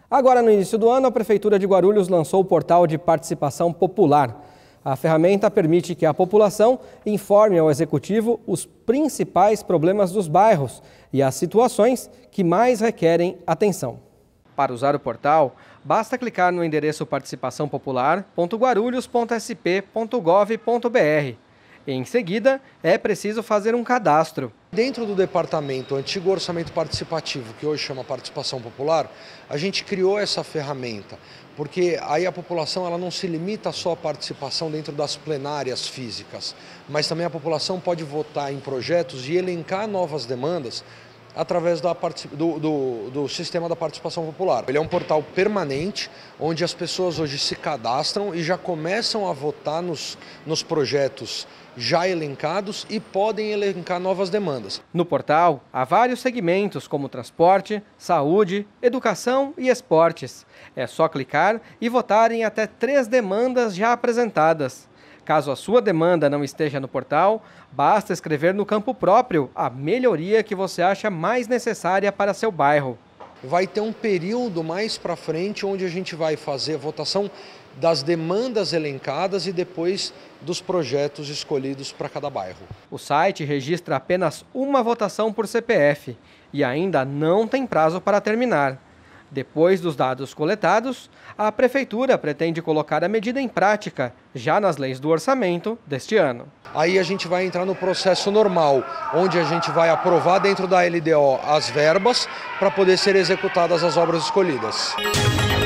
Agora, no início do ano, a Prefeitura de Guarulhos lançou o portal de participação popular. A ferramenta permite que a população informe ao Executivo os principais problemas dos bairros e as situações que mais requerem atenção. Para usar o portal, basta clicar no endereço participaçãopopular.guarulhos.sp.gov.br. Em seguida, é preciso fazer um cadastro. Dentro do departamento Antigo Orçamento Participativo, que hoje chama Participação Popular, a gente criou essa ferramenta, porque aí a população ela não se limita só à participação dentro das plenárias físicas, mas também a população pode votar em projetos e elencar novas demandas através do sistema da participação popular. Ele é um portal permanente, onde as pessoas hoje se cadastram e já começam a votar nos projetos já elencados e podem elencar novas demandas. No portal, há vários segmentos como transporte, saúde, educação e esportes. É só clicar e votar em até 3 demandas já apresentadas. Caso a sua demanda não esteja no portal, basta escrever no campo próprio a melhoria que você acha mais necessária para seu bairro. Vai ter um período mais para frente onde a gente vai fazer a votação das demandas elencadas e depois dos projetos escolhidos para cada bairro. O site registra apenas uma votação por CPF e ainda não tem prazo para terminar. Depois dos dados coletados, a Prefeitura pretende colocar a medida em prática, já nas leis do orçamento deste ano. Aí a gente vai entrar no processo normal, onde a gente vai aprovar dentro da LDO as verbas para poder ser executadas as obras escolhidas.